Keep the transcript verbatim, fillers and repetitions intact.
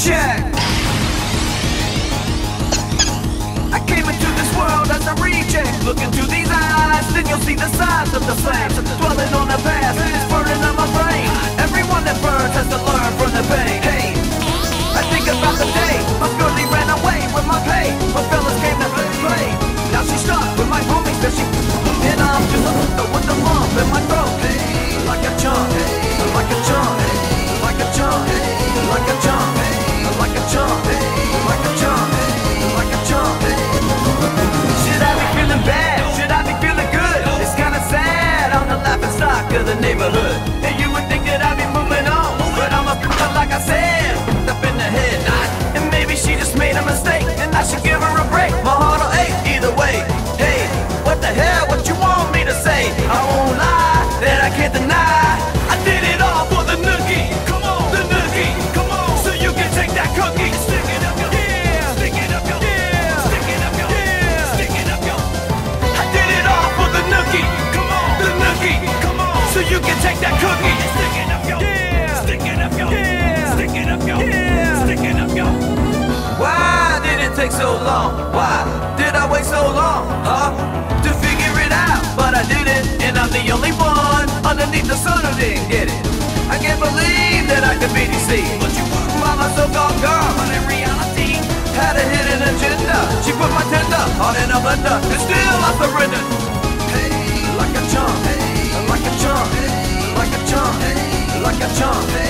check. I came into this world as a reject. Look into these eyes, then you'll see the size of the flames. Dwelling on the past, it's burning on my brain. Everyone that burns has to learn from the pain. Hey, I think about the day my girlie ran away with my pay. My fellas came to play. Now she's stuck with my homies that she and I'm just with the lump in my throat. Hey, like a chump, like a chump, like a chump, like a chump, like a chump, like a chump, like a chump. Should I be feeling bad? Should I be feeling good? It's kinda sad, I'm the laughing stock of the neighborhood. And you would think that I'd be moving on, but I'm a like I said, up in the head. And maybe she just made a mistake, and I should give her a break. My heart'll ache either way. Hey, what the hell, what you want me to say? I won't lie, that I can't deny. I did it all for the nookie. Come on, the nookie. Come on, so you can take that cookie. Stick it up, yo. Yeah. Stick it up, yo. Yeah. Stick it up, yo. Yeah. Stick it up, yo. I did it all for the nookie. Come on, the nookie. Come on, so you can take that cookie. Stick it up, yo. Yeah. Stick it up, yo. Yeah. Stick it up, yo. Yeah. Stick it up, yo. Why did it take so long? Why did I wait so long? Huh? To figure it out, but I did it, and I'm the only one underneath the sun who didn't get it. I can't believe that I could be deceived. But you were by my so-called girl, but in reality had a hidden agenda. She put my tender heart in a blender, and still I surrendered. Hey, like a chump, hey, like a chump, hey, like a chump, hey, like a chump. Hey.